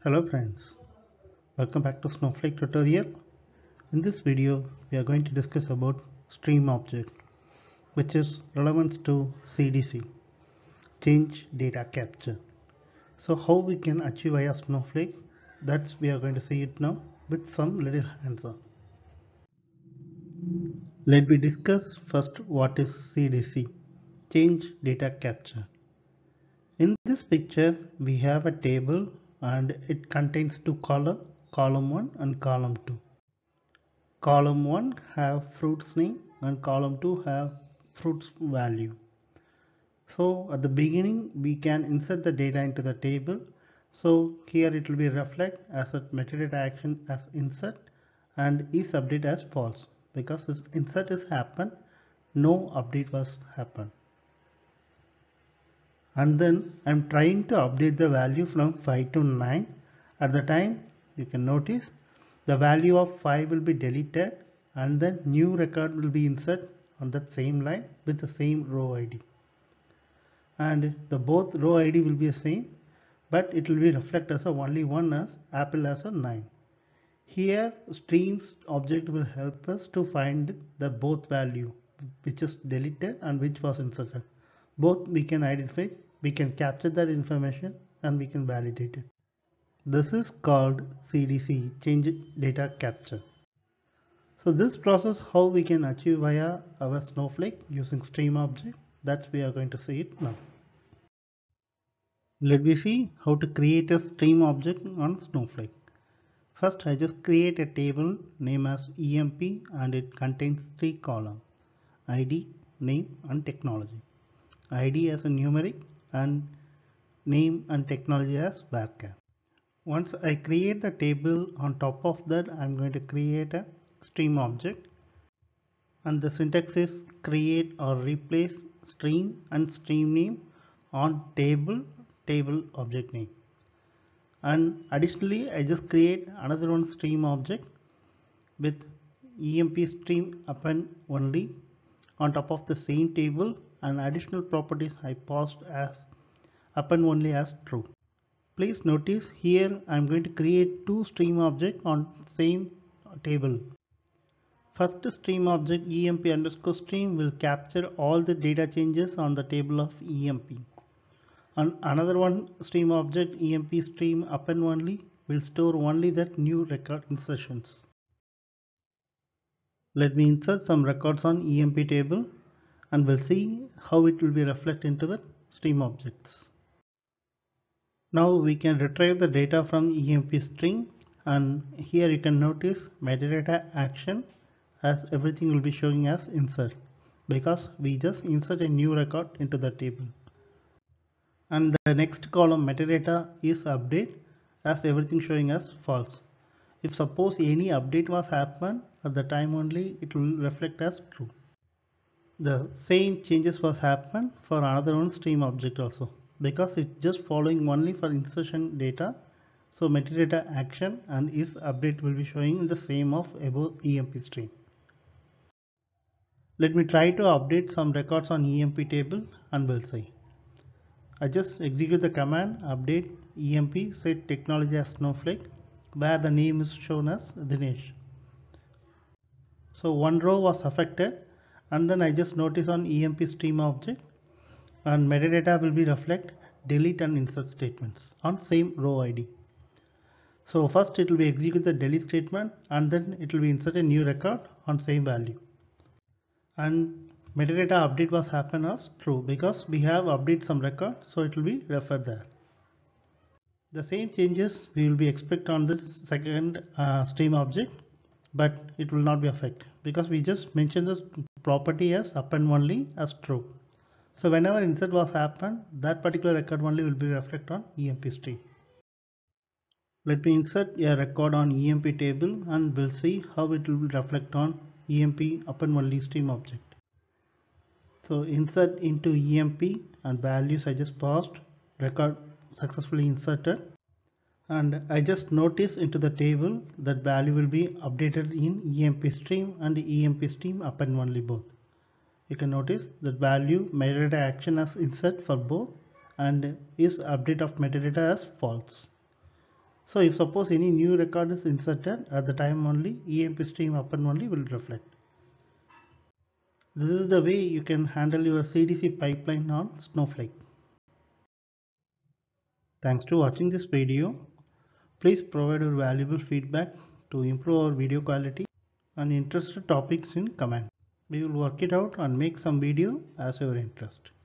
Hello friends, welcome back to Snowflake tutorial. In this video we are going to discuss about stream object, which is relevant to CDC, change data capture. So how we can achieve via Snowflake, that's we are going to see it now with some little answer. Let me discuss first what is CDC, change data capture. In this picture we have a table and it contains two columns, column 1 and column 2. Column 1 have fruits name and column 2 have fruits value. So at the beginning we can insert the data into the table. So here it will be reflect as a metadata action as insert and is update as false because this insert is happened, no update was happened. And then I'm trying to update the value from 5 to 9. At the time you can notice the value of 5 will be deleted and then new record will be inserted on that same line with the same row ID. And the both row ID will be the same, but it will be reflect as a only one as Apple as a 9. Here streams object will help us to find the both value which is deleted and which was inserted. Both we can identify, we can capture that information and we can validate it. This is called CDC, change data capture. So this process how we can achieve via our Snowflake using stream object, that's we are going to see it now. Let me see how to create a stream object on Snowflake. First I just create a table name as EMP and it contains 3 columns, ID, name and technology. ID as a numeric and name and technology as varchar. Once I create the table, on top of that I am going to create a stream object, and the syntax is create or replace stream and stream name on table object name. And additionally I just create another one stream object with EMP stream append only on top of the same table, and additional properties I passed as append only as true. Please notice here I am going to create two stream objects on same table. First stream object EMP underscore stream will capture all the data changes on the table of EMP. And another one stream object EMP stream append only will store only that new record insertions. Let me insert some records on EMP table and we'll see how it will be reflected into the stream objects. Now we can retrieve the data from EMP string, and here you can notice metadata action as everything will be showing as insert because we just insert a new record into the table. And the next column metadata is update as everything showing as false. If suppose any update was happened at the time only, it will reflect as true. The same changes was happened for another one stream object also because it's just following only for insertion data. So metadata action and is update will be showing in the same of above EMP stream. Let me try to update some records on EMP table and we'll see. I just execute the command update EMP set technology as Snowflake where the name is shown as Dinesh. So one row was affected, and then I just notice on EMP stream object and metadata will be reflect delete and insert statements on same row ID. So first it will be execute the delete statement and then it will be insert a new record on same value. And metadata update was happen as true because we have update some record, so it will be referred there. The same changes we will be expect on this second stream object, but it will not be affect because we just mentioned this property as append only as true. So whenever insert was happen, that particular record only will be reflect on EMP stream. Let me insert a record on EMP table and we'll see how it will reflect on EMP append only stream object. So insert into EMP and values I just passed, record successfully inserted, and I just notice into the table that value will be updated in EMP stream and EMP stream append only both. You can notice that value metadata action as insert for both and is update of metadata as false. So if suppose any new record is inserted, at the time only EMP stream append only will reflect. This is the way you can handle your CDC pipeline on Snowflake. Thanks to watching this video. Please provide your valuable feedback to improve our video quality and interested topics in comment. We will work it out and make some video as your interest.